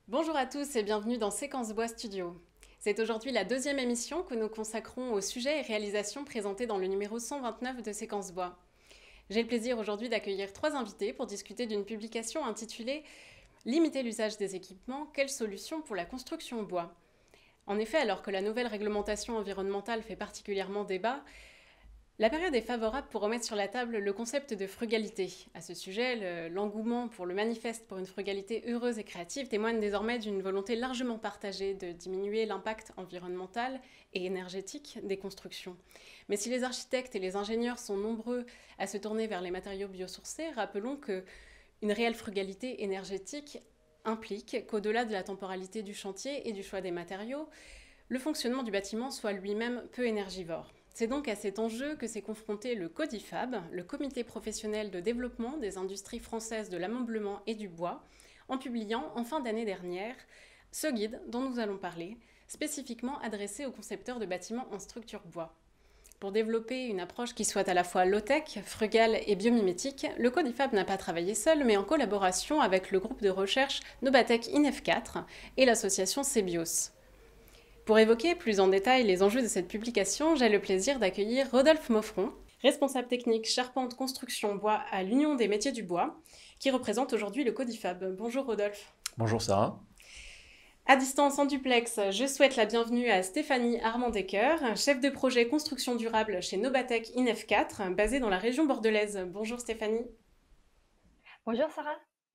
Bonjour à tous et bienvenue dans Séquence Bois Studio. C'est aujourd'hui la deuxième émission que nous consacrons aux sujets et réalisations présentés dans le numéro 129 de Séquence Bois. J'ai le plaisir aujourd'hui d'accueillir trois invités pour discuter d'une publication intitulée Limiter l'usage des équipements, quelles solutions pour la construction bois? En effet, alors que la nouvelle réglementation environnementale fait particulièrement débat, la période est favorable pour remettre sur la table le concept de frugalité. À ce sujet, l'engouement pour le manifeste pour une frugalité heureuse et créative témoigne désormais d'une volonté largement partagée de diminuer l'impact environnemental et énergétique des constructions. Mais si les architectes et les ingénieurs sont nombreux à se tourner vers les matériaux biosourcés, rappelons que une réelle frugalité énergétique implique qu'au-delà de la temporalité du chantier et du choix des matériaux, le fonctionnement du bâtiment soit lui-même peu énergivore. C'est donc à cet enjeu que s'est confronté le CODIFAB, le Comité professionnel de développement des industries françaises de l'ameublement et du bois, en publiant en fin d'année dernière ce guide dont nous allons parler, spécifiquement adressé aux concepteurs de bâtiments en structure bois. Pour développer une approche qui soit à la fois low-tech, frugale et biomimétique, le CODIFAB n'a pas travaillé seul, mais en collaboration avec le groupe de recherche Nobatech INEF4 et l'association CEBIOS. Pour évoquer plus en détail les enjeux de cette publication, j'ai le plaisir d'accueillir Rodolphe Moffron, responsable technique charpente construction bois à l'Union des métiers du bois, qui représente aujourd'hui le CODIFAB. Bonjour Rodolphe. Bonjour Sarah. À distance en duplex, je souhaite la bienvenue à Stéphanie Armand-Decker, chef de projet construction durable chez Nobatech INEF4, basée dans la région bordelaise. Bonjour Stéphanie. Bonjour Sarah.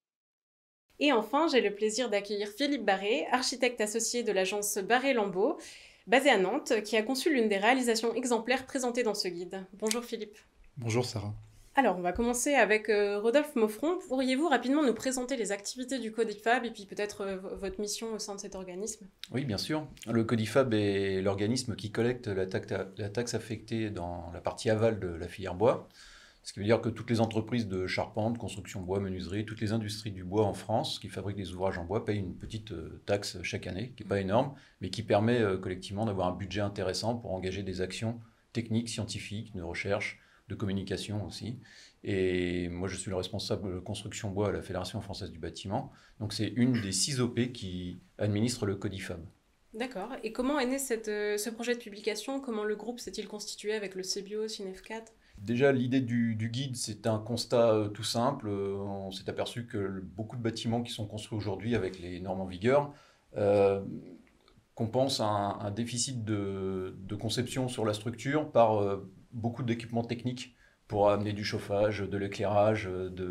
Et enfin, j'ai le plaisir d'accueillir Philippe Barré, architecte associé de l'agence Barré-Lambeau, basée à Nantes, qui a conçu l'une des réalisations exemplaires présentées dans ce guide. Bonjour Philippe. Bonjour Sarah. Alors, on va commencer avec Rodolphe Moffron. Pourriez-vous rapidement nous présenter les activités du CODIFAB et puis peut-être votre mission au sein de cet organisme? Oui, bien sûr. Le CODIFAB est l'organisme qui collecte la taxe affectée dans la partie aval de la filière bois. Ce qui veut dire que toutes les entreprises de charpente, construction bois, menuiserie, toutes les industries du bois en France qui fabriquent des ouvrages en bois payent une petite taxe chaque année, qui n'est pas énorme, mais qui permet collectivement d'avoir un budget intéressant pour engager des actions techniques, scientifiques, de recherche, de communication aussi. Et moi, je suis le responsable de construction bois à la Fédération française du bâtiment. Donc, c'est une des 6 OP qui administre le CODIFAB. D'accord. Et comment est né ce projet de publication? Comment le groupe s'est-il constitué avec le CBIO, CINEF4? Déjà, l'idée du guide, c'est un constat tout simple. On s'est aperçu que beaucoup de bâtiments qui sont construits aujourd'hui avec les normes en vigueur euh, compensent un déficit de conception sur la structure par beaucoup d'équipements techniques pour amener du chauffage, de l'éclairage,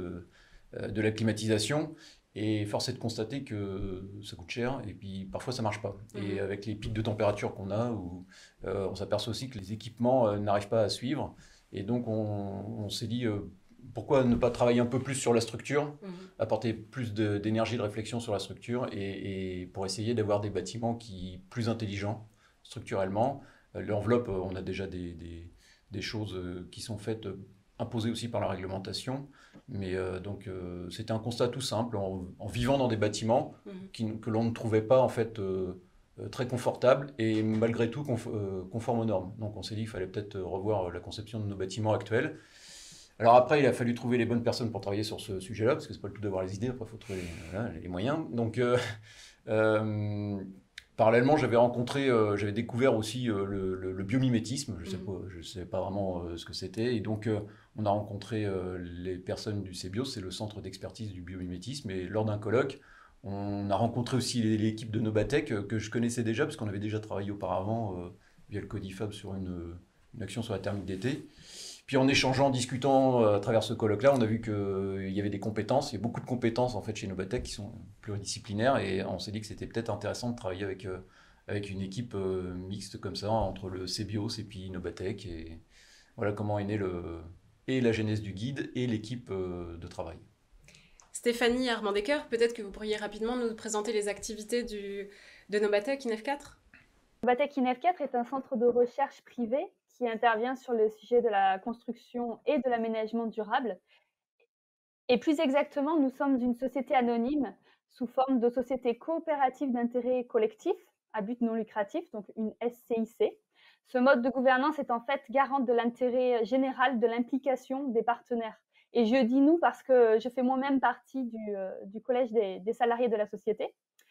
de la climatisation. Et force est de constater que ça coûte cher et puis parfois ça marche pas. Et avec les pics de température qu'on a, on s'aperçoit aussi que les équipements n'arrivent pas à suivre. Et donc on s'est dit pourquoi ne pas travailler un peu plus sur la structure, apporter plus d'énergie de réflexion sur la structure et pour essayer d'avoir des bâtiments plus intelligents structurellement. L'enveloppe, on a déjà des choses qui sont faites, imposées aussi par la réglementation. Mais c'était un constat tout simple, en vivant dans des bâtiments que l'on ne trouvait pas en fait très confortables et malgré tout conformes aux normes. Donc on s'est dit qu'il fallait peut-être revoir la conception de nos bâtiments actuels. Alors après, il a fallu trouver les bonnes personnes pour travailler sur ce sujet-là, parce que c'est pas le tout d'avoir les idées, après il faut trouver les moyens. Donc parallèlement, j'avais découvert aussi le biomimétisme. Je savais pas vraiment ce que c'était. Et donc, on a rencontré les personnes du CEBIOS, c'est le centre d'expertise du biomimétisme. Et lors d'un colloque, on a rencontré aussi l'équipe de Nobatech que je connaissais déjà, parce qu'on avait déjà travaillé auparavant via le CODIFAB sur une action sur la thermique d'été. Puis en échangeant, en discutant à travers ce colloque-là, on a vu qu'il y avait des compétences, il y a beaucoup de compétences en fait chez Nobatech qui sont pluridisciplinaires et on s'est dit que c'était peut-être intéressant de travailler avec une équipe mixte comme ça entre le CBIOS et puis Nobatech et voilà comment est né et la genèse du guide et l'équipe de travail. Stéphanie Armand-Decker, peut-être que vous pourriez rapidement nous présenter les activités de Nobatech INEF4? Nobatech INEF4 est un centre de recherche privé qui intervient sur le sujet de la construction et de l'aménagement durable. Et plus exactement, nous sommes une société anonyme sous forme de société coopérative d'intérêt collectif à but non lucratif, donc une SCIC. Ce mode de gouvernance est en fait garant de l'intérêt général de l'implication des partenaires. Et je dis nous parce que je fais moi-même partie du collège des salariés de la société.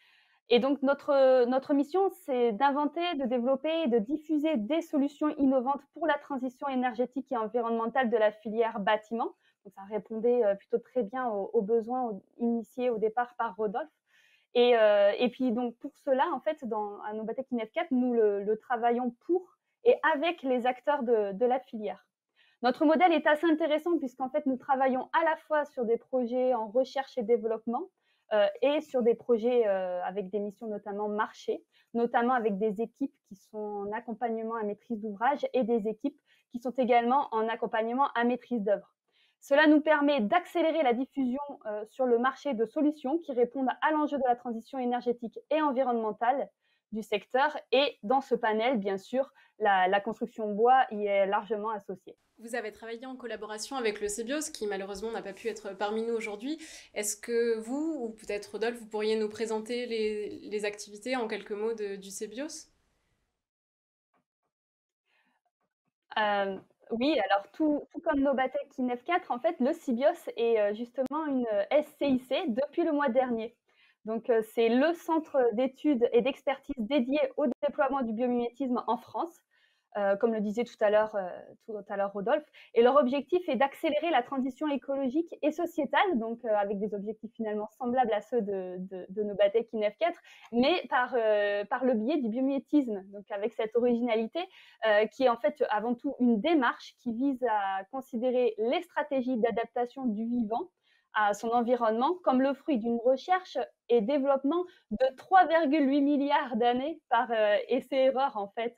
Et donc notre mission, c'est d'inventer, de développer et de diffuser des solutions innovantes pour la transition énergétique et environnementale de la filière bâtiment. Donc ça répondait, plutôt très bien aux besoins initiés au départ par Rodolphe. Et puis donc pour cela, en fait, à Nobatec INEF4, nous le travaillons pour et avec les acteurs de la filière. Notre modèle est assez intéressant puisqu'en fait, nous travaillons à la fois sur des projets en recherche et développement et sur des projets avec des missions notamment marché, notamment avec des équipes qui sont en accompagnement à maîtrise d'ouvrage et des équipes qui sont également en accompagnement à maîtrise d'œuvre. Cela nous permet d'accélérer la diffusion sur le marché de solutions qui répondent à l'enjeu de la transition énergétique et environnementale du secteur. Et dans ce panel, bien sûr, la construction bois y est largement associée. Vous avez travaillé en collaboration avec le CBIOS, qui malheureusement n'a pas pu être parmi nous aujourd'hui. Est-ce que vous, ou peut-être Rodolphe, vous pourriez nous présenter les activités en quelques mots du CBIOS ? Oui, alors tout comme Nobatec INEF4, en fait, le CBIOS est justement une SCIC depuis le mois dernier. Donc, c'est le centre d'études et d'expertise dédié au déploiement du biomimétisme en France, comme le disait tout à l'heure Rodolphe. Et leur objectif est d'accélérer la transition écologique et sociétale, donc avec des objectifs finalement semblables à ceux de Nobatec INEF4, mais par le biais du biomimétisme, donc avec cette originalité qui est en fait avant tout une démarche qui vise à considérer les stratégies d'adaptation du vivant à son environnement comme le fruit d'une recherche et développement de 3,8 milliards d'années par essai-erreur en fait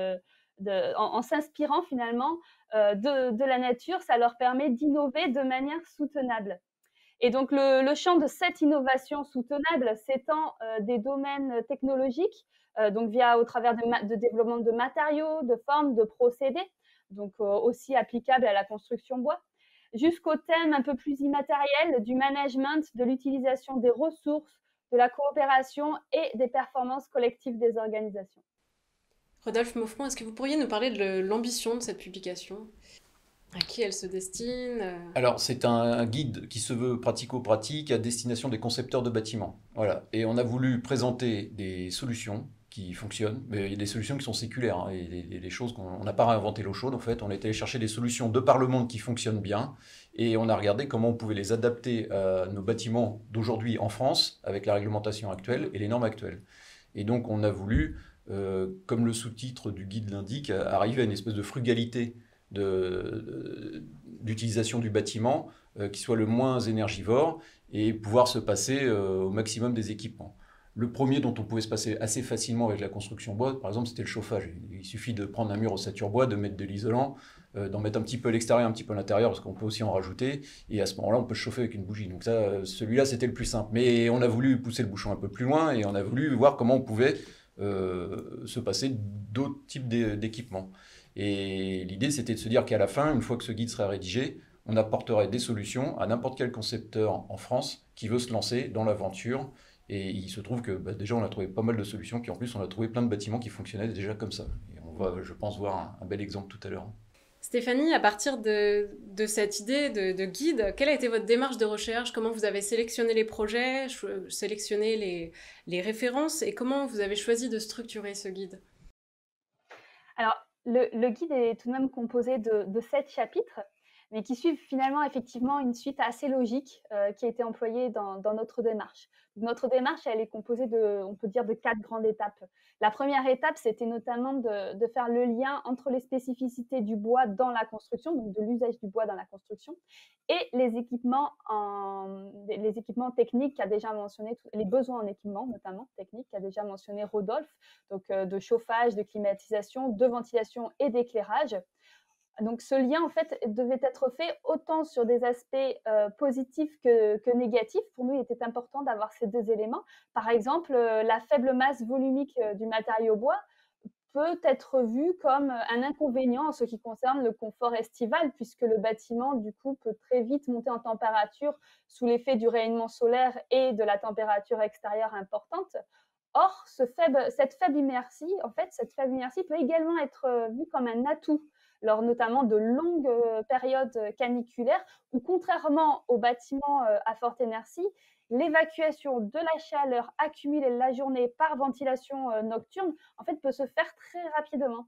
en s'inspirant finalement de la nature. Ça leur permet d'innover de manière soutenable. Et donc le champ de cette innovation soutenable s'étend des domaines technologiques, donc au travers de développement de matériaux, de formes, de procédés, donc aussi applicables à la construction bois, jusqu'au thème un peu plus immatériel du management, de l'utilisation des ressources, de la coopération et des performances collectives des organisations. Rodolphe Moffron, est-ce que vous pourriez nous parler de l'ambition de cette publication ? À qui elle se destine ? Alors, c'est un guide qui se veut pratico-pratique à destination des concepteurs de bâtiments. Voilà. Et on a voulu présenter des solutions qui fonctionnent, mais il y a des solutions qui sont séculaires, hein, et des choses qu'on n'a pas réinventé l'eau chaude, en fait. On est allé chercher des solutions de par le monde qui fonctionnent bien, et on a regardé comment on pouvait les adapter à nos bâtiments d'aujourd'hui en France, avec la réglementation actuelle et les normes actuelles. Et donc, on a voulu, comme le sous-titre du guide l'indique, arriver à une espèce de frugalité d'utilisation du bâtiment qui soit le moins énergivore et pouvoir se passer au maximum des équipements. Le premier dont on pouvait se passer assez facilement avec la construction bois, par exemple, c'était le chauffage. Il suffit de prendre un mur ossature bois, de mettre de l'isolant, d'en mettre un petit peu à l'extérieur, un petit peu à l'intérieur, parce qu'on peut aussi en rajouter, et à ce moment-là, on peut chauffer avec une bougie. Donc ça, celui-là, c'était le plus simple. Mais on a voulu pousser le bouchon un peu plus loin, et on a voulu voir comment on pouvait se passer d'autres types d'équipements. Et l'idée, c'était de se dire qu'à la fin, une fois que ce guide serait rédigé, on apporterait des solutions à n'importe quel concepteur en France qui veut se lancer dans l'aventure. Et il se trouve que déjà, on a trouvé pas mal de solutions, puis en plus, on a trouvé plein de bâtiments qui fonctionnaient déjà comme ça. Et on va, je pense, voir un bel exemple tout à l'heure. Stéphanie, à partir de cette idée de guide, quelle a été votre démarche de recherche ? Comment vous avez sélectionné les projets, sélectionné les références, et comment vous avez choisi de structurer ce guide ? Alors, le guide est tout de même composé de 7 chapitres, mais qui suivent finalement effectivement une suite assez logique qui a été employée dans notre démarche. Notre démarche, elle est composée on peut dire, de 4 grandes étapes. La première étape, c'était notamment de faire le lien entre les spécificités du bois dans la construction, donc de l'usage du bois dans la construction, et les équipements techniques qu'a déjà mentionné, les besoins en équipement notamment techniques qu'a déjà mentionné Rodolphe, donc de chauffage, de climatisation, de ventilation et d'éclairage. Donc ce lien en fait devait être fait autant sur des aspects positifs que négatifs. Pour nous, il était important d'avoir ces 2 éléments. Par exemple, la faible masse volumique du matériau bois peut être vue comme un inconvénient en ce qui concerne le confort estival, puisque le bâtiment, du coup, peut très vite monter en température sous l'effet du rayonnement solaire et de la température extérieure importante. Or, cette faible inertie peut également être vue comme un atout lors notamment de longues périodes caniculaires où, contrairement aux bâtiments à forte inertie, l'évacuation de la chaleur accumulée la journée par ventilation nocturne, en fait, peut se faire très rapidement.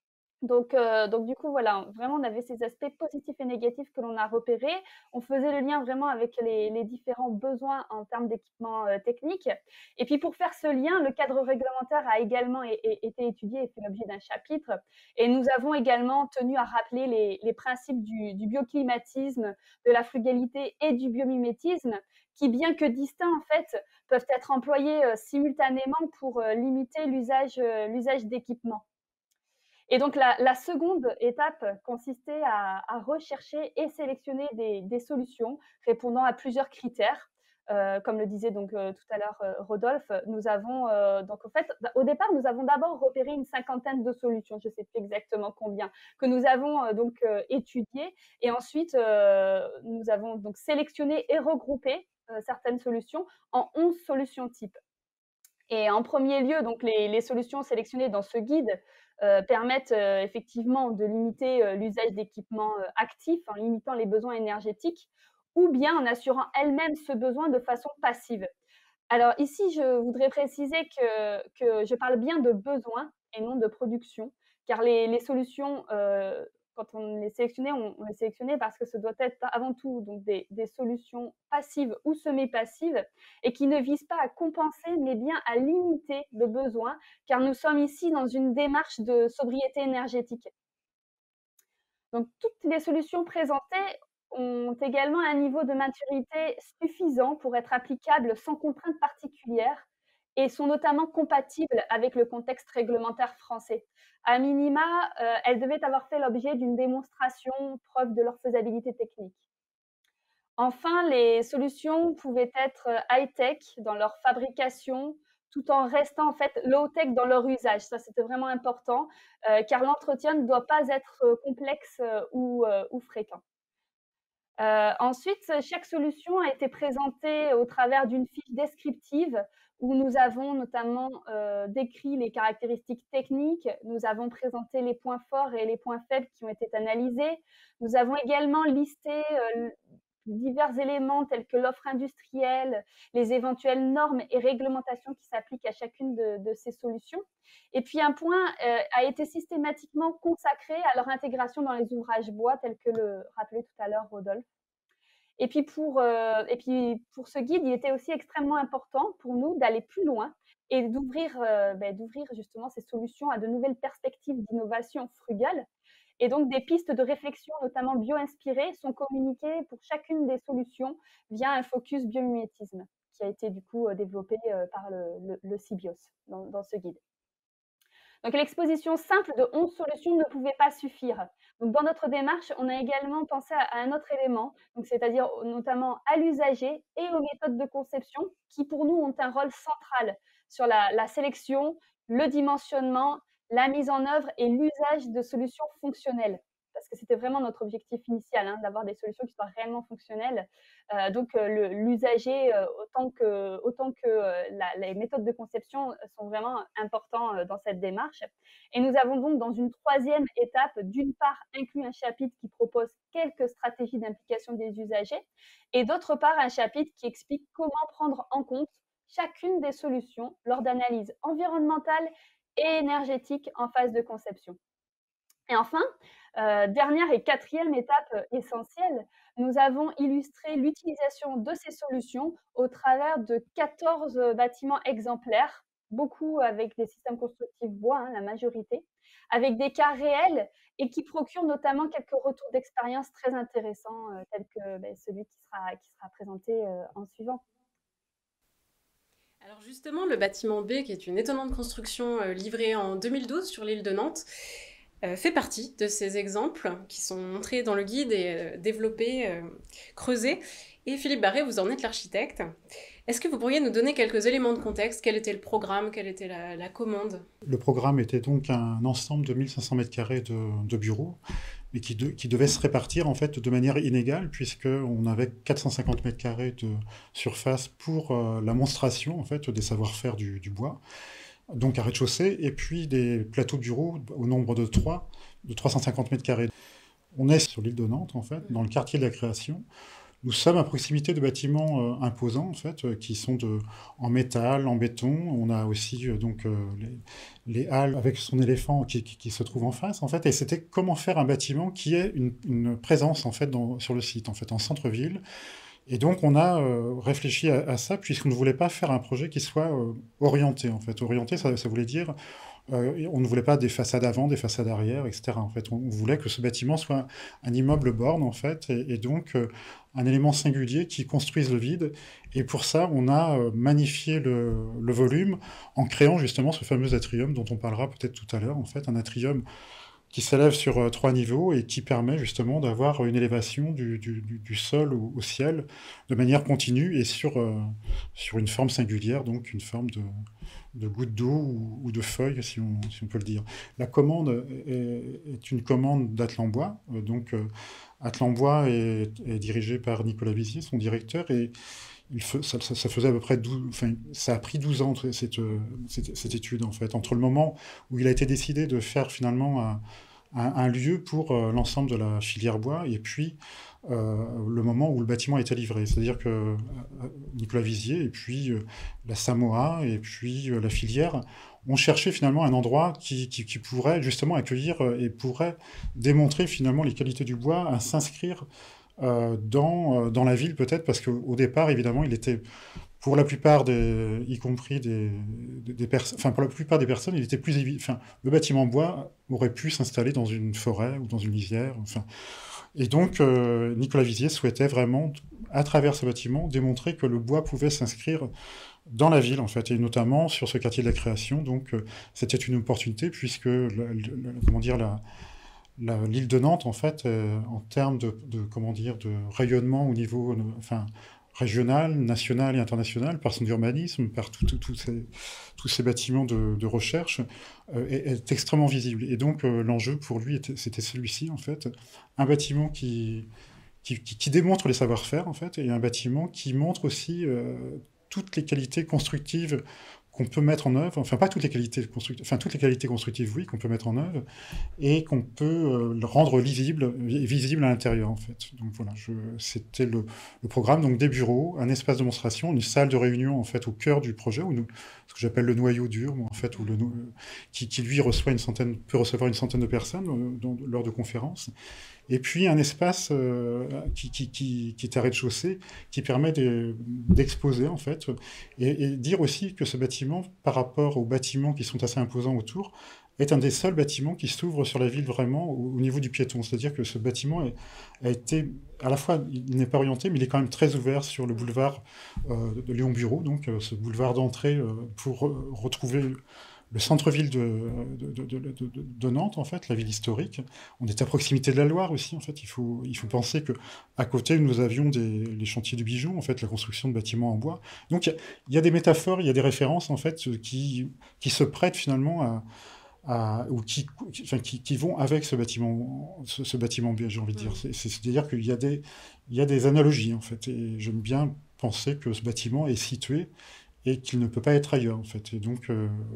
Donc du coup, voilà, vraiment, on avait ces aspects positifs et négatifs que l'on a repérés. On faisait le lien vraiment avec les différents besoins en termes d'équipements techniques. Et puis pour faire ce lien, le cadre réglementaire a également été étudié et fait l'objet d'un chapitre. Et nous avons également tenu à rappeler les principes du bioclimatisme, de la frugalité et du biomimétisme, qui, bien que distincts, en fait, peuvent être employés simultanément pour limiter l'usage d'équipements. Et donc la seconde étape consistait à rechercher et sélectionner des solutions répondant à plusieurs critères. Comme le disait donc tout à l'heure Rodolphe, nous avons donc en fait, au départ, nous avons d'abord repéré une cinquantaine de solutions, je ne sais plus exactement combien, que nous avons donc étudiées. Et ensuite, nous avons donc sélectionné et regroupé certaines solutions en 11 solutions types. Et en premier lieu, donc les solutions sélectionnées dans ce guide permettent effectivement de limiter l'usage d'équipements actifs en limitant les besoins énergétiques ou bien en assurant elles-mêmes ce besoin de façon passive. Alors ici, je voudrais préciser que je parle bien de besoin et non de production, car les solutions, quand on les sélectionnait, on les sélectionnait parce que ce doit être avant tout donc des solutions passives ou semi-passives et qui ne visent pas à compenser, mais bien à limiter le besoin, car nous sommes ici dans une démarche de sobriété énergétique. Donc toutes les solutions présentées ont également un niveau de maturité suffisant pour être applicables sans contrainte particulière et sont notamment compatibles avec le contexte réglementaire français. À minima, elles devaient avoir fait l'objet d'une démonstration, preuve de leur faisabilité technique. Enfin, les solutions pouvaient être high-tech dans leur fabrication, tout en restant en fait low-tech dans leur usage. Ça, c'était vraiment important, car l'entretien ne doit pas être complexe ou fréquent. Ensuite, chaque solution a été présentée au travers d'une fiche descriptive où nous avons notamment décrit les caractéristiques techniques, nous avons présenté les points forts et les points faibles qui ont été analysés. Nous avons également listé divers éléments tels que l'offre industrielle, les éventuelles normes et réglementations qui s'appliquent à chacune de ces solutions. Et puis un point a été systématiquement consacré à leur intégration dans les ouvrages bois, tels que le rappelait tout à l'heure Rodolphe. Et puis pour ce guide, il était aussi extrêmement important pour nous d'aller plus loin et d'ouvrir justement ces solutions à de nouvelles perspectives d'innovation frugale. Et donc, des pistes de réflexion, notamment bio-inspirées, sont communiquées pour chacune des solutions via un focus biomimétisme qui a été du coup développé par le CBIOS dans ce guide. Donc, l'exposition simple de 11 solutions ne pouvait pas suffire. Donc, dans notre démarche, on a également pensé à un autre élément, c'est-à-dire notamment à l'usager et aux méthodes de conception qui, pour nous, ont un rôle central sur la sélection, le dimensionnement, la mise en œuvre et l'usage de solutions fonctionnelles. Parce que c'était vraiment notre objectif initial, d'avoir des solutions qui soient réellement fonctionnelles. Donc, l'usager, autant que les méthodes de conception sont vraiment importants dans cette démarche. Et nous avons donc, dans une troisième étape, d'une part, inclus un chapitre qui propose quelques stratégies d'implication des usagers, et d'autre part, un chapitre qui explique comment prendre en compte chacune des solutions lors d'analyses environnementales et énergétiques en phase de conception. Et enfin, dernière et quatrième étape essentielle, nous avons illustré l'utilisation de ces solutions au travers de 14 bâtiments exemplaires, beaucoup avec des systèmes constructifs bois, la majorité, avec des cas réels et qui procurent notamment quelques retours d'expérience très intéressants, tels que celui qui sera présenté en suivant. Alors justement, le bâtiment B, qui est une étonnante construction livrée en 2012 sur l'île de Nantes, fait partie de ces exemples qui sont montrés dans le guide et développés, creusés. Et Philippe Barré, vous en êtes l'architecte. Est-ce que vous pourriez nous donner quelques éléments de contexte? Quel était le programme? Quelle était la commande? Le programme était donc un ensemble de 1500 m² de bureaux, mais qui devait se répartir en fait de manière inégale, puisqu'on avait 450 m² de surface pour la monstration en fait, des savoir-faire du bois. Donc un rez-de-chaussée, et puis des plateaux bureaux au nombre de 350 m². On est sur l'île de Nantes, en fait, dans le quartier de la Création. nous sommes à proximité de bâtiments imposants, en fait, qui sont en métal, en béton. On a aussi les halles avec son éléphant qui se trouve en face, en fait. Et c'était comment faire un bâtiment qui ait une présence, en fait, sur le site, en fait, en centre-ville. Et donc, on a réfléchi à ça, puisqu'on ne voulait pas faire un projet qui soit orienté, en fait. Orienté, ça voulait dire on ne voulait pas des façades avant, des façades arrière, etc. En fait, on voulait que ce bâtiment soit un immeuble borne, en fait, et donc un élément singulier qui construise le vide. Et pour ça, on a magnifié le volume en créant justement ce fameux atrium dont on parlera peut-être tout à l'heure. En fait, un atrium qui s'élève sur 3 niveaux et qui permet justement d'avoir une élévation du sol au ciel de manière continue et sur une forme singulière, donc une forme de goutte d'eau ou de feuille, si on peut le dire. La commande est une commande d'Atlambois. Atlambois est dirigé par Nicolas Vizier, son directeur, et ça faisait à peu près 12, enfin, ça a pris 12 ans, cette étude, en fait, entre le moment où il a été décidé de faire finalement un lieu pour l'ensemble de la filière bois, et puis le moment où le bâtiment a été livré. C'est-à-dire que Nicolas Vizier, et puis la Samoa, et puis la filière, ont cherché finalement un endroit qui pourrait justement accueillir et pourrait démontrer finalement les qualités du bois, à s'inscrire dans la ville peut-être, parce qu'au départ, évidemment, il était, pour la plupart y compris des personnes, enfin pour la plupart des personnes, il était plus enfin, le bâtiment bois aurait pu s'installer dans une forêt ou dans une lisière, enfin. Et donc, Nicolas Vizier souhaitait vraiment, à travers ce bâtiment, démontrer que le bois pouvait s'inscrire dans la ville, en fait, et notamment sur ce quartier de la Création. Donc, c'était une opportunité, puisque, comment dire, l'île de Nantes, en fait, en termes comment dire, de rayonnement au niveau enfin, régional, national et international, par son urbanisme, par tous ces bâtiments de recherche, est extrêmement visible. Et donc, l'enjeu pour lui, c'était celui-ci, en fait. Un bâtiment qui démontre les savoir-faire, en fait, et un bâtiment qui montre aussi toutes les qualités constructives qu'on peut mettre en œuvre, enfin pas toutes les qualités constructives, enfin toutes les qualités constructives, oui, qu'on peut mettre en œuvre, et qu'on peut rendre visible à l'intérieur, en fait. Donc voilà, c'était le programme, donc des bureaux, un espace de démonstration, une salle de réunion, en fait, au cœur du projet, ce que j'appelle le noyau dur, en fait, qui lui peut recevoir une centaine de personnes lors de conférences. Et puis un espace qui est à rez-de-chaussée, qui permet d'exposer, en fait, et dire aussi que ce bâtiment, par rapport aux bâtiments qui sont assez imposants autour, est un des seuls bâtiments qui s'ouvre sur la ville vraiment au niveau du piéton. C'est-à-dire que ce bâtiment a été, à la fois, il n'est pas orienté, mais il est quand même très ouvert sur le boulevard de Léon-Bureau, donc ce boulevard d'entrée pour retrouver le centre-ville de Nantes, en fait, la ville historique. On est à proximité de la Loire aussi, en fait. Il faut penser qu'à côté, nous avions les chantiers du Bijou, en fait, la construction de bâtiments en bois. Donc, il y a des métaphores, il y a des références, en fait, qui se prêtent finalement ou qui vont avec ce bâtiment j'ai envie de dire. C'est-à-dire qu'il y a des analogies, en fait. Et j'aime bien penser que ce bâtiment est situé et qu'il ne peut pas être ailleurs, en fait. Et donc,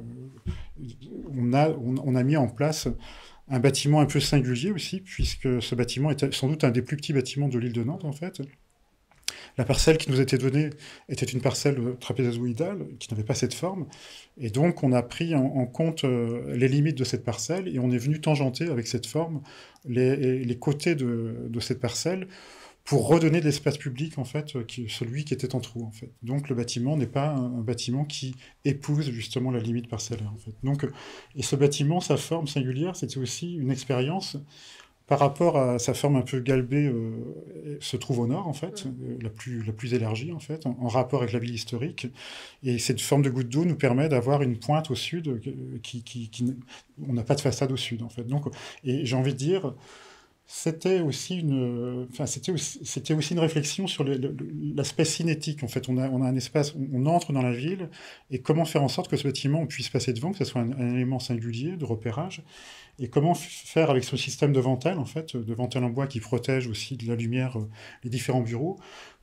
on a mis en place un bâtiment un peu singulier aussi, puisque ce bâtiment était sans doute un des plus petits bâtiments de l'île de Nantes, en fait. La parcelle qui nous était donnée était une parcelle trapézoïdale, qui n'avait pas cette forme, et donc on a pris en compte les limites de cette parcelle, et on est venu tangenter avec cette forme les côtés de cette parcelle, pour redonner de l'espace public, en fait, celui qui était en trou, en fait. Donc le bâtiment n'est pas un bâtiment qui épouse justement la limite parcellaire, en fait. Donc, et ce bâtiment, sa forme singulière, c'était aussi une expérience par rapport à sa forme un peu galbée, se trouve au nord, en fait, la plus élargie, en fait, en rapport avec la ville historique. Et cette forme de goutte d'eau nous permet d'avoir une pointe au sud on n'a pas de façade au sud, en fait. Donc, et j'ai envie de dire, c'était aussi une réflexion sur l'aspect cinétique. En fait, on a un espace, on entre dans la ville, et comment faire en sorte que ce bâtiment, on puisse passer devant, que ce soit un élément singulier de repérage, et comment faire avec ce système de ventelle, en fait, de ventelle en bois qui protège aussi de la lumière les différents bureaux,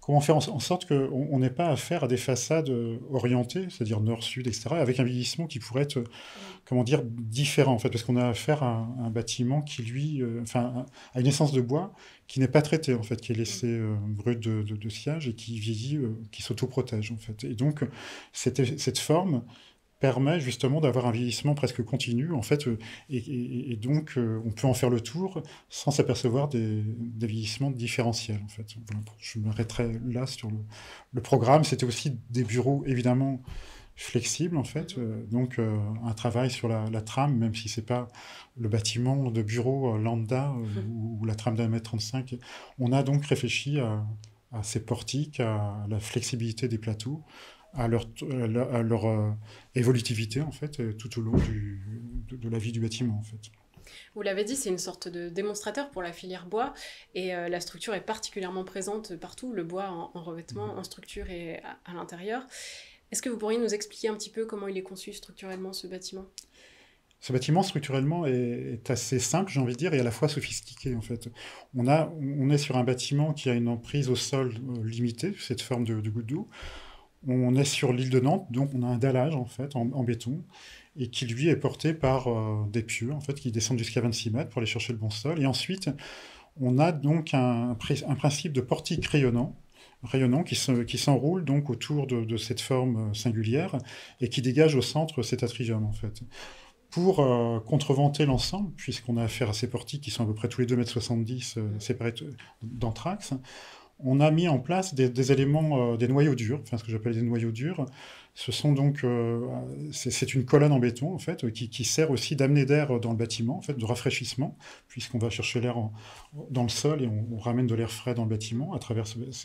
comment faire en sorte qu'on n'ait pas affaire à des façades orientées, c'est-à-dire nord-sud, etc., avec un vieillissement qui pourrait être, comment dire, différent, en fait, parce qu'on a affaire à un bâtiment qui, lui, à une essence de bois qui n'est pas traitée, en fait, qui est laissé brut de sillage et qui vieillit, qui s'autoprotège, en fait. Et donc, cette forme permet justement d'avoir un vieillissement presque continu, en fait, et donc on peut en faire le tour sans s'apercevoir des vieillissements différentiels, en fait. Voilà, je m'arrêterai là sur le programme. C'était aussi des bureaux, évidemment, flexibles, en fait, donc un travail sur la trame, même si c'est pas le bâtiment de bureau lambda ou la trame d'1,35 m. On a donc réfléchi à ces portiques, à la flexibilité des plateaux, à leur évolutivité, en fait, tout au long de la vie du bâtiment, en fait. Vous l'avez dit, c'est une sorte de démonstrateur pour la filière bois, et la structure est particulièrement présente partout, le bois en revêtement, en structure et à l'intérieur. Est-ce que vous pourriez nous expliquer un petit peu comment il est conçu structurellement, ce bâtiment ? Ce bâtiment, structurellement, est assez simple, j'ai envie de dire, et à la fois sophistiqué, en fait. On est sur un bâtiment qui a une emprise au sol limitée, cette forme de goutte d'eau. On est sur l'île de Nantes, donc on a un dallage, en fait, en béton, et qui, lui, est porté par des pieux, en fait, qui descendent jusqu'à 26 mètres pour aller chercher le bon sol. Et ensuite, on a donc un principe de portique rayonnant qui s'enroule donc autour de cette forme singulière et qui dégage au centre cet atrium, en fait. Pour contreventer l'ensemble, puisqu'on a affaire à ces portiques qui sont à peu près tous les 2,70 m séparés d'anthrax, on a mis en place des éléments, des noyaux durs, enfin ce que j'appelle des noyaux durs. Ce sont donc, c'est une colonne en béton, en fait, qui sert aussi d'amener d'air dans le bâtiment, en fait, de rafraîchissement, puisqu'on va chercher l'air dans le sol et on ramène de l'air frais dans le bâtiment à travers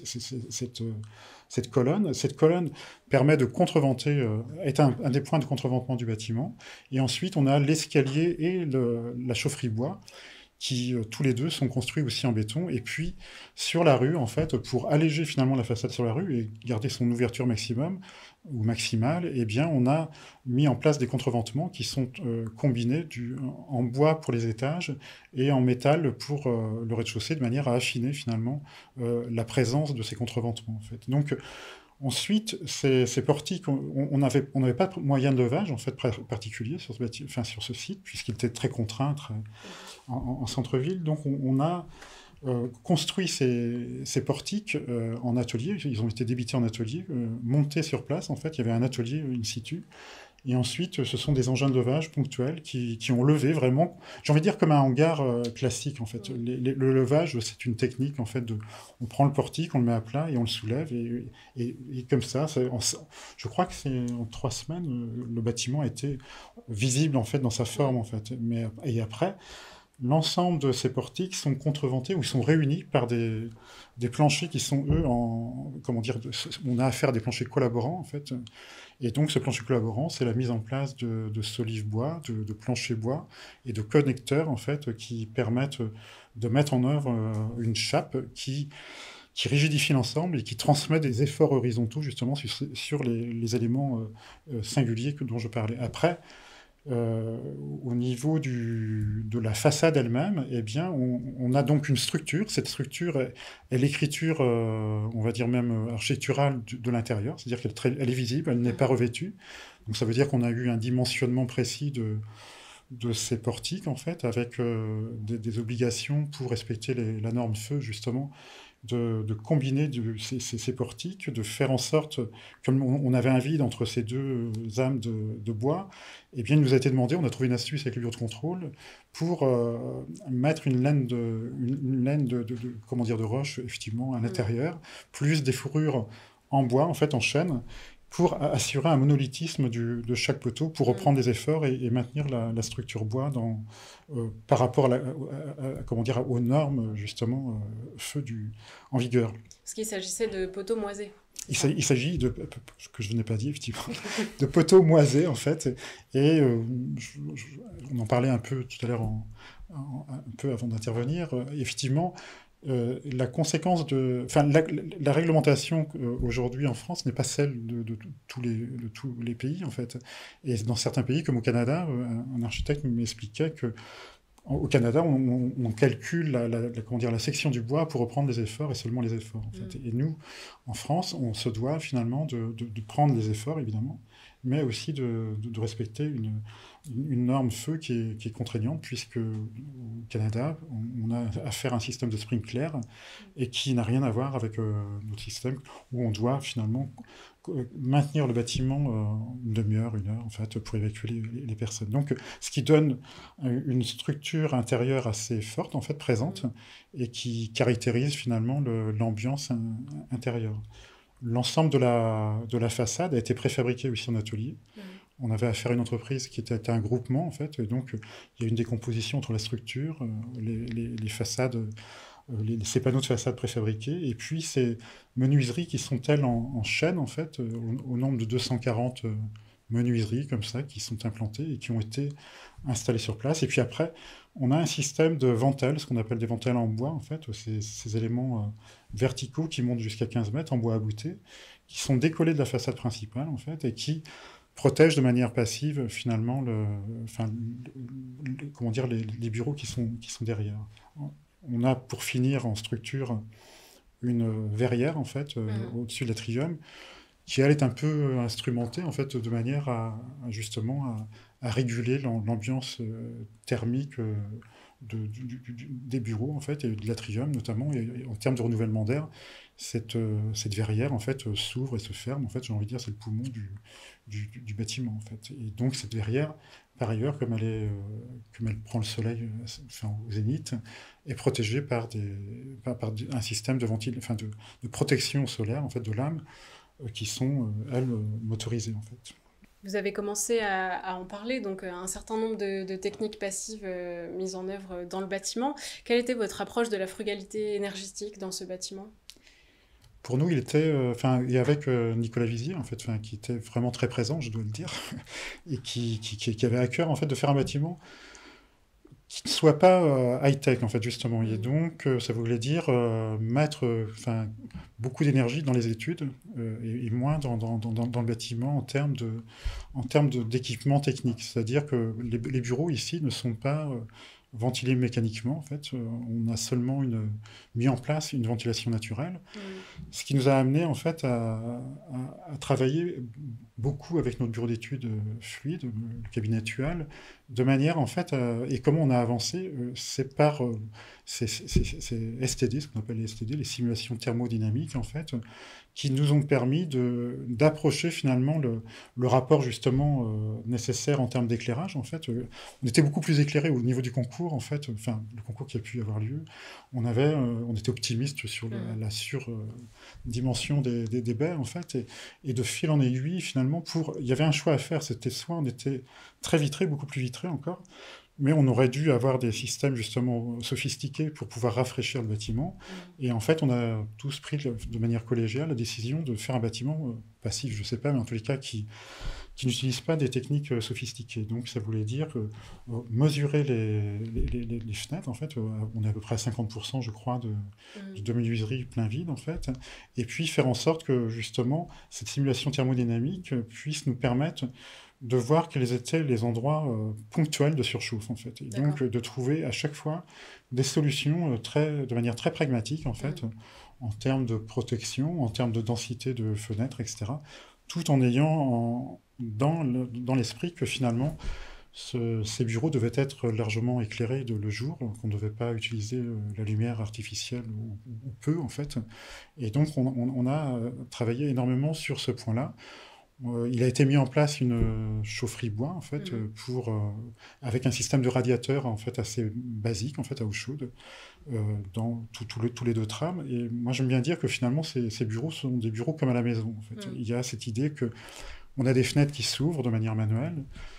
cette colonne. Cette colonne permet de contreventer, est un des points de contreventement du bâtiment. Et ensuite, on a l'escalier et la chaufferie bois, qui tous les deux sont construits aussi en béton. Et puis, sur la rue, en fait, pour alléger finalement la façade sur la rue et garder son ouverture maximum ou maximale, eh bien, on a mis en place des contreventements qui sont combinés en bois pour les étages et en métal pour le rez-de-chaussée, de manière à affiner finalement la présence de ces contreventements, en fait. Donc, ensuite, ces portiques, on n'avait pas de moyen de levage en fait, particulier sur ce site, puisqu'il était très contraint en centre-ville. Donc on a construit ces portiques en atelier. Ils ont été débités en atelier, montés sur place. En fait, il y avait un atelier in situ. Et ensuite, ce sont des engins de levage ponctuels qui ont levé vraiment, j'ai envie de dire comme un hangar classique, en fait. Le levage, c'est une technique, en fait, on prend le portique, on le met à plat et on le soulève. Et comme ça, je crois que c'est en 3 semaines, le bâtiment a été visible, en fait, dans sa forme, en fait. Et après, l'ensemble de ces portiques sont contreventés ou sont réunis par des planchers qui sont, eux, on a affaire à des planchers collaborants, en fait. Et donc, ce plancher collaborant, c'est la mise en place de solives bois, de planchers bois et de connecteurs, en fait, qui permettent de mettre en œuvre une chape qui rigidifie l'ensemble et qui transmet des efforts horizontaux, justement, sur les éléments singuliers dont je parlais. Après, au niveau de la façade elle-même, eh bien, on a donc une structure. Cette structure est l'écriture, on va dire même architecturale de l'intérieur, c'est-à-dire qu'elle est visible, elle n'est pas revêtue. Donc ça veut dire qu'on a eu un dimensionnement précis de ces portiques, en fait, avec des obligations pour respecter la norme feu, justement, de combiner ces portiques, de faire en sorte, comme on avait un vide entre ces deux âmes de bois, eh bien, il nous a été demandé, on a trouvé une astuce avec le bureau de contrôle, pour mettre une laine de roche, effectivement, à l'intérieur, plus des fourrures en bois, en fait, en chêne, pour assurer un monolithisme de chaque poteau, pour reprendre des efforts et maintenir la structure bois par rapport aux normes, justement, feu en vigueur. Est-ce qu'il s'agissait de poteaux moisés? Il s'agit de, ce que je n'ai pas dit, effectivement, de poteaux moisés, en fait. Et on en parlait un peu tout à l'heure, un peu avant d'intervenir. Effectivement, la conséquence la réglementation aujourd'hui en France n'est pas celle de tous les pays, en fait. Et dans certains pays, comme au Canada, un architecte m'expliquait que Au Canada, on calcule comment dire, la section du bois pour reprendre les efforts et seulement les efforts, en fait. Et nous, en France, on se doit finalement de prendre les efforts, évidemment, mais aussi de respecter une norme feu qui est contraignante, puisque au Canada, on a affaire à un système de sprinkler et qui n'a rien à voir avec notre système où on doit finalement maintenir le bâtiment une demi-heure, une heure, en fait, pour évacuer les personnes. Donc, ce qui donne une structure intérieure assez forte, en fait, présente, et qui caractérise finalement l'ambiance intérieure. L'ensemble de la façade a été préfabriqué aussi en atelier. On avait affaire à une entreprise qui était un groupement, en fait, et donc il y a une décomposition entre la structure, les façades, ces panneaux de façade préfabriqués, et puis ces menuiseries qui sont elles en chaîne, en fait, au nombre de 240 menuiseries comme ça, qui sont implantées et qui ont été installées sur place. Et puis après, on a un système de ventelles, ce qu'on appelle des ventelles en bois, en fait, ces éléments verticaux qui montent jusqu'à 15 mètres en bois abouté, qui sont décollés de la façade principale, en fait, et qui protègent de manière passive, finalement, comment dire, les bureaux qui sont derrière. On a, pour finir en structure, une verrière, en fait, au-dessus de l'atrium, qui, elle, est un peu instrumentée, en fait, de manière justement, à réguler l'ambiance thermique des bureaux, en fait, et de l'atrium, notamment, et en termes de renouvellement d'air, cette verrière, en fait, s'ouvre et se ferme. En fait, j'ai envie de dire, c'est le poumon du bâtiment, en fait. Et donc, cette verrière, par ailleurs, comme elle prend le soleil au zénith, est protégée par un système de protection solaire, en fait, de lames, qui sont, elles, motorisées, en fait. Vous avez commencé à en parler, donc un certain nombre de techniques passives mises en œuvre dans le bâtiment. Quelle était votre approche de la frugalité énergétique dans ce bâtiment ? Pour nous, il était, et avec Nicolas Vizier, en fait, qui était vraiment très présent, je dois le dire, et qui avait à cœur, en fait, de faire un bâtiment qui ne soit pas high-tech, en fait, justement. Et donc, ça voulait dire mettre beaucoup d'énergie dans les études et moins dans le bâtiment en termes d'équipement technique. C'est-à-dire que les bureaux ici ne sont pas ventilés mécaniquement, en fait. On a seulement mis en place une ventilation naturelle, ce qui nous a amené, en fait, à travailler beaucoup avec notre bureau d'études fluide, le cabinet actuel, de manière, en fait, et comment on a avancé, c'est par ces STD, ce qu'on appelle les STD, les simulations thermodynamiques, en fait, qui nous ont permis d'approcher finalement le rapport justement nécessaire en termes d'éclairage. En fait, on était beaucoup plus éclairé au niveau du concours, en fait, le concours qui a pu avoir lieu. On était optimiste sur la surdimension des baies, en fait, et de fil en aiguille, finalement, il y avait un choix à faire. C'était soit on était très vitré, beaucoup plus vitré encore, mais on aurait dû avoir des systèmes justement sophistiqués pour pouvoir rafraîchir le bâtiment. Et en fait, on a tous pris de manière collégiale la décision de faire un bâtiment passif, je ne sais pas, mais en tous les cas qui n'utilise pas des techniques sophistiquées. Donc ça voulait dire mesurer les fenêtres, en fait, on est à peu près à 50%, je crois, de menuiserie plein vide, en fait, et puis faire en sorte que justement cette simulation thermodynamique puisse nous permettre de voir quels étaient les endroits ponctuels de surchauffe, en fait. Et donc, de trouver à chaque fois des solutions de manière très pragmatique, en fait, en termes de protection, en termes de densité de fenêtres, etc., tout en ayant dans l'esprit que finalement, ces bureaux devaient être largement éclairés le jour, qu'on ne devait pas utiliser la lumière artificielle ou peu, en fait. Et donc, on a travaillé énormément sur ce point-là. Il a été mis en place une chaufferie bois, en fait, avec un système de radiateur, en fait, assez basique, en fait, à eau chaude, dans tous les deux trams. Et moi, j'aime bien dire que finalement, ces bureaux sont des bureaux comme à la maison, en fait. Il y a cette idée qu'on a des fenêtres qui s'ouvrent de manière manuelle.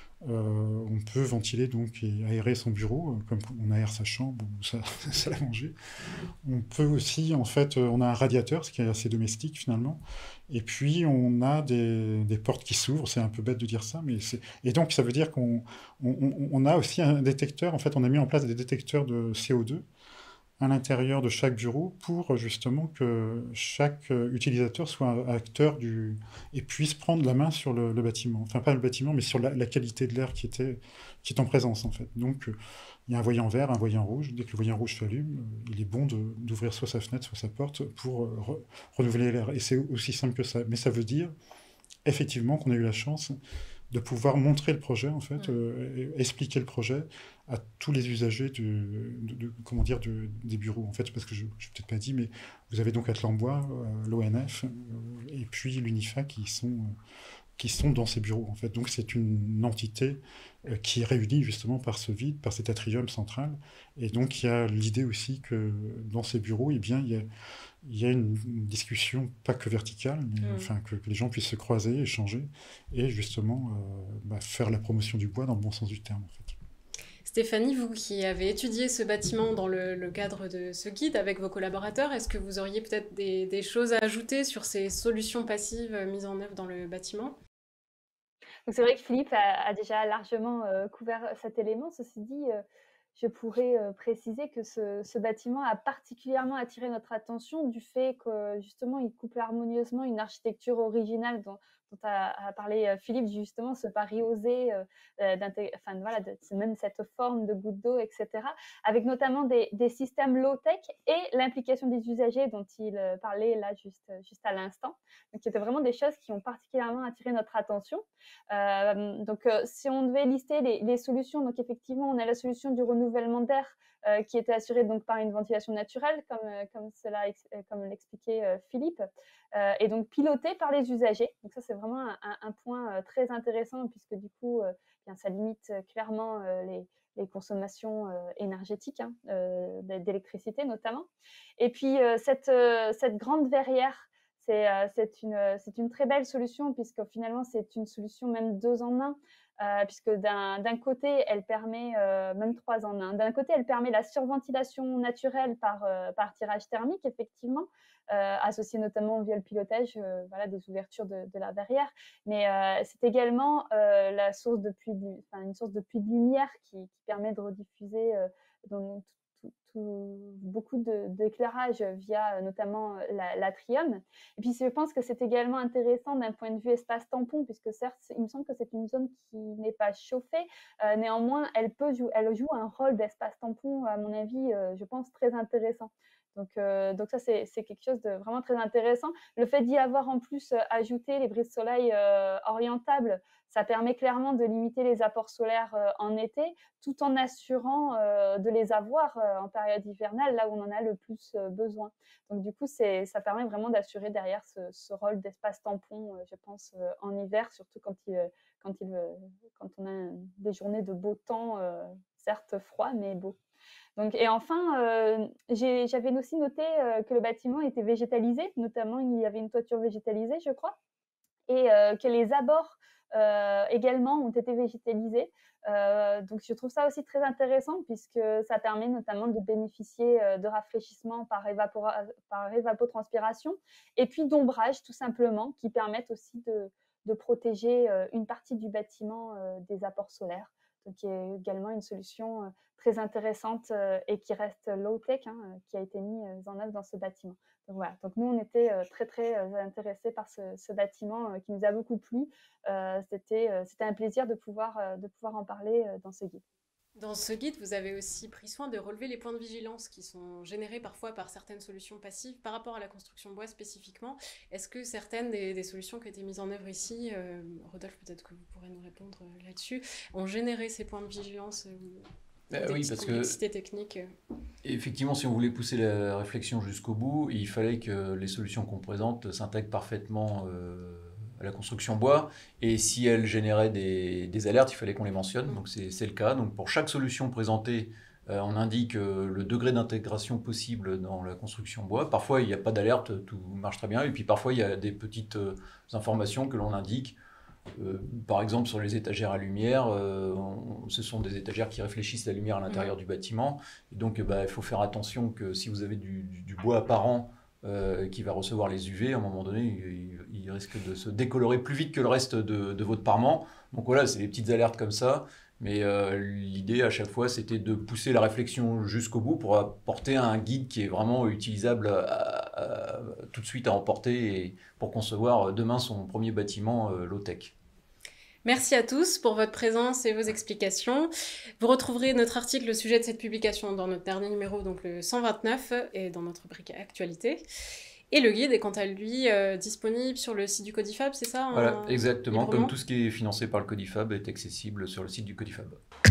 On peut ventiler donc et aérer son bureau comme on aère sa chambre ou sa salle à manger. On peut aussi, en fait, on a un radiateur, ce qui est assez domestique finalement, et puis on a des portes qui s'ouvrent. C'est un peu bête de dire ça, mais et donc ça veut dire qu'on a aussi un détecteur. En fait, on a mis en place des détecteurs de CO2 à l'intérieur de chaque bureau pour justement que chaque utilisateur soit un acteur et puisse prendre la main sur le bâtiment. Enfin, pas le bâtiment, mais sur la qualité de l'air qui est en présence, en fait. Donc, il y a un voyant vert, un voyant rouge. Dès que le voyant rouge s'allume, il est bon d'ouvrir soit sa fenêtre, soit sa porte pour renouveler l'air. Et c'est aussi simple que ça. Mais ça veut dire, effectivement, qu'on a eu la chance de pouvoir montrer le projet, en fait, expliquer le projet à tous les usagers comment dire, des bureaux, en fait, parce que je n'ai peut-être pas dit, mais vous avez donc Atlambois, l'ONF, et puis l'UNIFA qui sont dans ces bureaux, en fait. Donc c'est une entité qui est réunie justement par ce vide, par cet atrium central, et donc il y a l'idée aussi que dans ces bureaux, eh bien, il y a une discussion, pas que verticale, mais enfin, que les gens puissent se croiser, échanger, et justement faire la promotion du bois dans le bon sens du terme, en fait. Stéphanie, vous qui avez étudié ce bâtiment dans le cadre de ce guide avec vos collaborateurs, est-ce que vous auriez peut-être des choses à ajouter sur ces solutions passives mises en œuvre dans le bâtiment? Donc c'est vrai que Philippe a déjà largement couvert cet élément. Ceci dit, je pourrais préciser que ce bâtiment a particulièrement attiré notre attention du fait que justement il couple harmonieusement une architecture originale dont a parlé Philippe, justement ce pari osé, enfin voilà, même cette forme de goutte d'eau, etc., avec notamment des systèmes low-tech et l'implication des usagers dont il parlait là juste à l'instant. Donc c'était vraiment des choses qui ont particulièrement attiré notre attention. Donc si on devait lister les solutions, donc effectivement on a la solution du renouvellement d'air qui était assurée donc par une ventilation naturelle comme l'expliquait Philippe, et donc pilotée par les usagers. Donc ça c'est vraiment un point très intéressant puisque du coup bien, ça limite clairement les consommations énergétiques, hein, d'électricité notamment. Et puis cette grande verrière, c'est une très belle solution puisque finalement c'est une solution même 2 en 1, puisque d'un côté elle permet, même 3 en 1, d'un côté elle permet la surventilation naturelle par tirage thermique effectivement, associée notamment via le pilotage voilà, des ouvertures de la verrière, mais c'est également une source de puits de lumière qui permet de rediffuser dans beaucoup d'éclairage via notamment l'atrium. Et puis je pense que c'est également intéressant d'un point de vue espace tampon, puisque certes, il me semble que c'est une zone qui n'est pas chauffée, néanmoins, elle joue un rôle d'espace tampon, à mon avis, je pense, très intéressant. Donc ça, c'est quelque chose de vraiment très intéressant. Le fait d'y avoir en plus ajouté les brises soleil orientables, ça permet clairement de limiter les apports solaires en été, tout en assurant de les avoir en période hivernale, là où on en a le plus besoin. Donc du coup, ça permet vraiment d'assurer derrière ce rôle d'espace tampon, je pense, en hiver, surtout quand on a des journées de beau temps, certes froid, mais beau. Donc, et enfin, j'avais aussi noté que le bâtiment était végétalisé, notamment il y avait une toiture végétalisée, je crois, et que les abords également ont été végétalisés. Donc je trouve ça aussi très intéressant puisque ça permet notamment de bénéficier de rafraîchissement par évapotranspiration et puis d'ombrage tout simplement qui permettent aussi de protéger une partie du bâtiment des apports solaires. Donc qui est également une solution très intéressante et qui reste low-tech, hein, qui a été mise en œuvre dans ce bâtiment. Donc voilà, donc nous on était très très intéressés par ce bâtiment qui nous a beaucoup plu. C'était un plaisir de pouvoir en parler dans ce guide. Dans ce guide, vous avez aussi pris soin de relever les points de vigilance qui sont générés parfois par certaines solutions passives par rapport à la construction bois spécifiquement. Est-ce que certaines des solutions qui ont été mises en œuvre ici, Rodolphe, peut-être que vous pourrez nous répondre là-dessus, ont généré ces points de vigilance des Oui, parce que complexités techniques effectivement, si on voulait pousser la réflexion jusqu'au bout, il fallait que les solutions qu'on présente s'intègrent parfaitement à la construction bois. Et si elles généraient des alertes, il fallait qu'on les mentionne. Donc c'est le cas. Donc pour chaque solution présentée, on indique le degré d'intégration possible dans la construction bois. Parfois, il n'y a pas d'alerte, tout marche très bien. Et puis parfois, il y a des petites informations que l'on indique. Par exemple, sur les étagères à lumière, ce sont des étagères qui réfléchissent la lumière à l'intérieur du bâtiment. Et donc, il faut faire attention que si vous avez du bois apparent qui va recevoir les UV, à un moment donné, il risque de se décolorer plus vite que le reste de votre parement. Donc voilà, c'est des petites alertes comme ça. Mais l'idée à chaque fois, c'était de pousser la réflexion jusqu'au bout pour apporter un guide qui est vraiment utilisable tout de suite à emporter et pour concevoir demain son premier bâtiment low-tech. Merci à tous pour votre présence et vos explications. Vous retrouverez notre article au sujet de cette publication dans notre dernier numéro, donc le 129, et dans notre rubrique Actualité. Et le guide est quant à lui disponible sur le site du Codifab, c'est ça? Voilà, exactement, librement comme tout ce qui est financé par le Codifab est accessible sur le site du Codifab.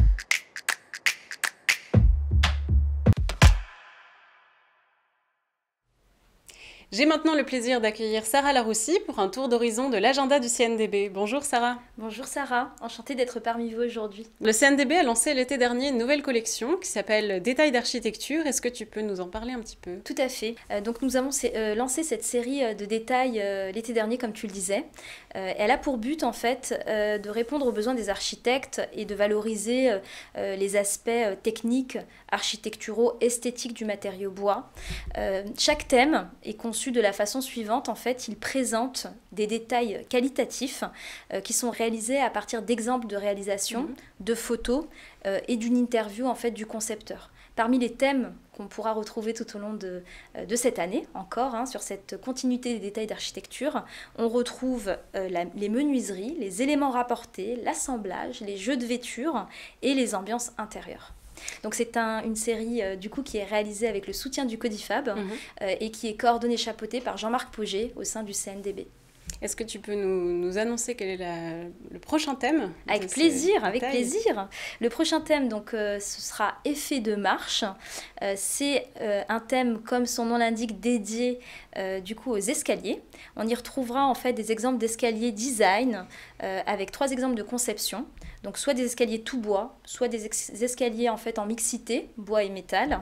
J'ai maintenant le plaisir d'accueillir Sarah Laroussi pour un tour d'horizon de l'agenda du CNDB. Bonjour Sarah. Bonjour Sarah, enchantée d'être parmi vous aujourd'hui. Le CNDB a lancé l'été dernier une nouvelle collection qui s'appelle Détails d'architecture. Est-ce que tu peux nous en parler un petit peu? Tout à fait. Donc nous avons lancé cette série de détails l'été dernier, comme tu le disais. Elle a pour but en fait de répondre aux besoins des architectes et de valoriser les aspects techniques, architecturaux, esthétiques du matériau bois. Chaque thème est conçu de la façon suivante. En fait, il présente des détails qualitatifs qui sont réalisés à partir d'exemples de réalisation, de photos et d'une interview en fait du concepteur. Parmi les thèmes qu'on pourra retrouver tout au long de cette année, encore, sur cette continuité des détails d'architecture, on retrouve les menuiseries, les éléments rapportés, l'assemblage, les jeux de vêture et les ambiances intérieures. Donc c'est une série du coup qui est réalisée avec le soutien du Codifab et qui est coordonnée, chapeautée par Jean-Marc Pauget au sein du CNDB. Est-ce que tu peux nous annoncer quel est le prochain thème? Avec plaisir, avec plaisir. Le prochain thème, donc, ce sera effet de marche. C'est un thème, comme son nom l'indique, dédié du coup aux escaliers. On y retrouvera en fait des exemples d'escaliers design avec 3 exemples de conception. Donc soit des escaliers tout bois, soit des escaliers en fait en mixité, bois et métal,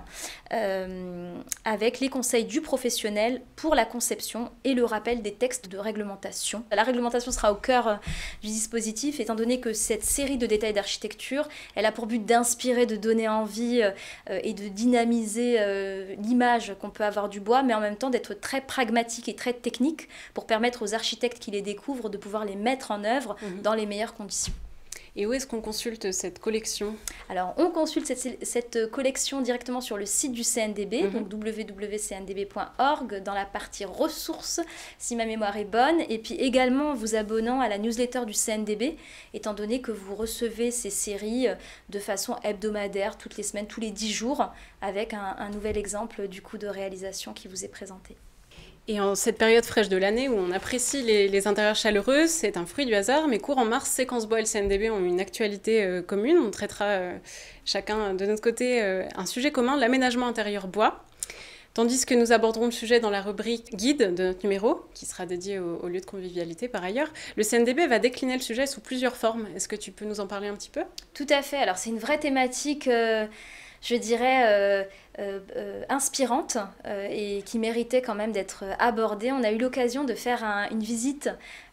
avec les conseils du professionnel pour la conception et le rappel des textes de réglementation. La réglementation sera au cœur du dispositif, étant donné que cette série de détails d'architecture, elle a pour but d'inspirer, de donner envie et de dynamiser l'image qu'on peut avoir du bois, mais en même temps d'être très pragmatique et très technique pour permettre aux architectes qui les découvrent de pouvoir les mettre en œuvre dans les meilleures conditions. Et où est-ce qu'on consulte cette collection? Alors, on consulte cette collection directement sur le site du CNDB, donc www.cndb.org, dans la partie ressources, si ma mémoire est bonne, et puis également en vous abonnant à la newsletter du CNDB, étant donné que vous recevez ces séries de façon hebdomadaire, toutes les semaines, tous les 10 jours, avec un nouvel exemple du coup de réalisation qui vous est présenté. Et en cette période fraîche de l'année où on apprécie les intérieurs chaleureux, c'est un fruit du hasard, mais courant mars, Séquence Bois et le CNDB ont une actualité commune. On traitera chacun de notre côté un sujet commun, l'aménagement intérieur bois. Tandis que nous aborderons le sujet dans la rubrique guide de notre numéro, qui sera dédié au lieu de convivialité par ailleurs, le CNDB va décliner le sujet sous plusieurs formes. Est-ce que tu peux nous en parler un petit peu? Tout à fait. Alors c'est une vraie thématique, je dirais, inspirante et qui méritait quand même d'être abordée. On a eu l'occasion de faire une visite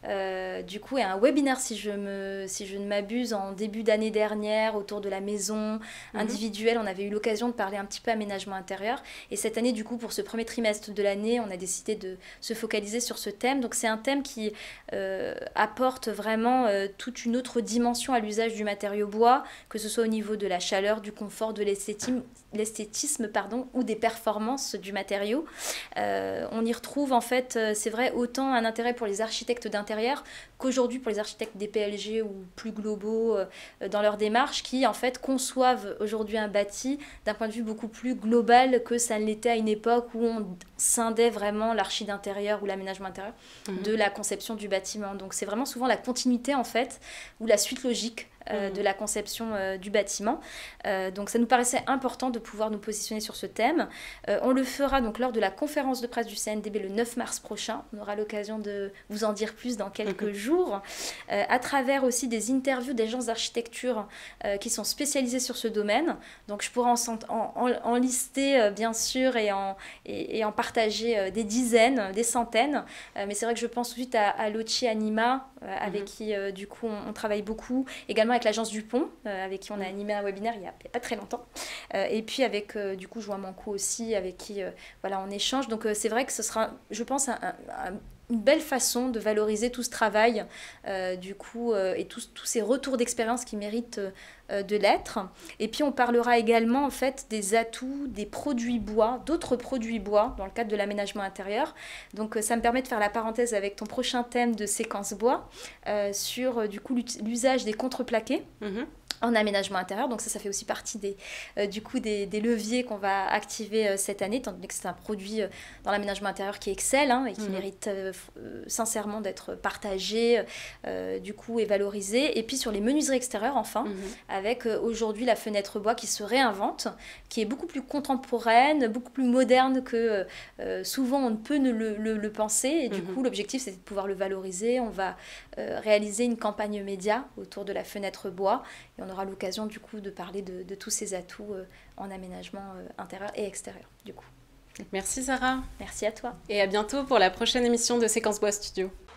du coup et un webinaire si je ne m'abuse en début d'année dernière autour de la maison individuelle. On avait eu l'occasion de parler un petit peu aménagement intérieur et cette année du coup pour ce premier trimestre de l'année on a décidé de se focaliser sur ce thème. Donc c'est un thème qui apporte vraiment toute une autre dimension à l'usage du matériau bois, que ce soit au niveau de la chaleur, du confort, de l'esthétisme ou des performances du matériau. On y retrouve en fait, c'est vrai, autant un intérêt pour les architectes d'intérieur qu'aujourd'hui pour les architectes des PLG ou plus globaux dans leur démarche, qui en fait conçoivent aujourd'hui un bâti d'un point de vue beaucoup plus global que ça ne l'était à une époque où on scindait vraiment l'archi d'intérieur ou l'aménagement intérieur de la conception du bâtiment. Donc c'est vraiment souvent la continuité en fait, ou la suite logique de la conception du bâtiment. Donc ça nous paraissait important de pouvoir nous positionner sur ce thème. On le fera donc lors de la conférence de presse du CNDB le 9 mars prochain. On aura l'occasion de vous en dire plus dans quelques jours, à travers aussi des interviews d'agences d'architecture qui sont spécialisées sur ce domaine. Donc je pourrais en lister bien sûr et en partager des dizaines, des centaines. Mais c'est vrai que je pense tout de suite à Loci Anima, avec qui du coup on travaille beaucoup, également avec l'agence Dupont, avec qui on a animé un webinaire il n'y a pas très longtemps, et puis avec du coup Joan Manco aussi, avec qui voilà, on échange. Donc c'est vrai que ce sera, je pense, une belle façon de valoriser tout ce travail, du coup, et tous ces retours d'expérience qui méritent de l'être. Et puis on parlera également en fait des atouts, des produits bois, d'autres produits bois dans le cadre de l'aménagement intérieur. Donc ça me permet de faire la parenthèse avec ton prochain thème de séquence bois sur du coup l'usage des contreplaqués. En aménagement intérieur, donc ça fait aussi partie des leviers qu'on va activer cette année, étant donné que c'est un produit dans l'aménagement intérieur qui excelle et qui mérite sincèrement d'être partagé du coup et valorisé. Et puis sur les menuiseries extérieures enfin, avec aujourd'hui la fenêtre bois qui se réinvente, qui est beaucoup plus contemporaine, beaucoup plus moderne que souvent on ne peut le penser. Et du coup l'objectif c'est de pouvoir le valoriser. On va réaliser une campagne média autour de la fenêtre bois et on aura l'occasion du coup de parler de tous ces atouts en aménagement intérieur et extérieur du coup. Merci Sarah. Merci à toi. Et à bientôt pour la prochaine émission de Séquence Bois Studio.